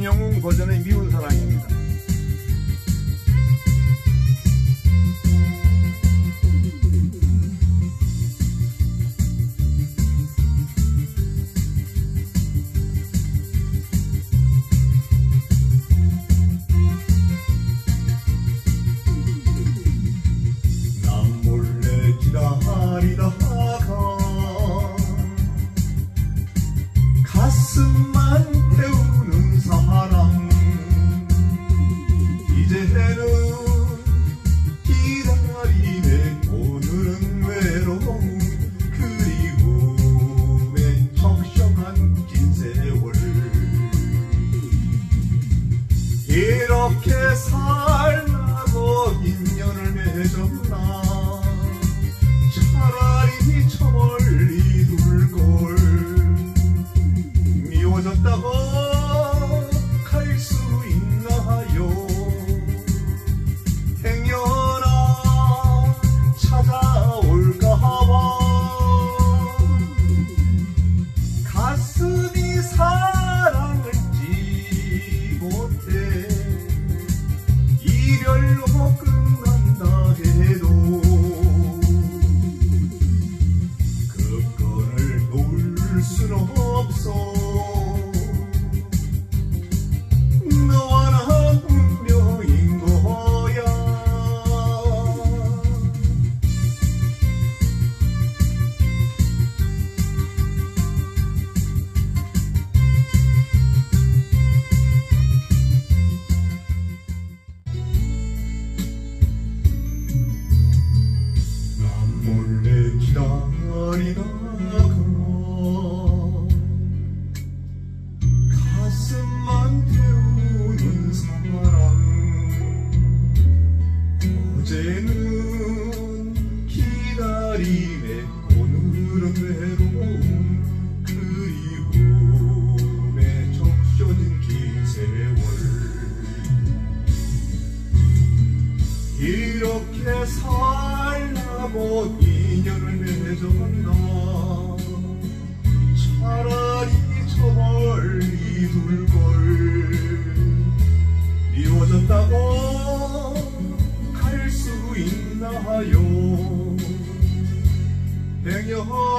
김영웅 버전의 미운 사랑입니다. 난 몰래 기다리다가 가슴만 태우는 사랑, 이제는 기다림에 오늘은 외로움, 그리움에 적셔간 긴 세월. 이렇게 살라고 인연을 맺었나, 차라리 저 멀리 둘걸. 미워졌다고 갈 수 있나요? 행여나 찾아올까봐 가슴이 사랑을 지 못해 이별로 끝난다 해도 그 건을 놓을 순 없어. 너와 나 운명인 거야. 난 몰래 기다리다가 가슴만 태우는 사랑, 어제는 기다림에 오늘은 외로움, 그리움에 적셔진 긴 세월. 이렇게 살라고 인연을 맺었나, 차라리 저 멀리 둘걸. 미워졌다고 갈 수 있나요? 행여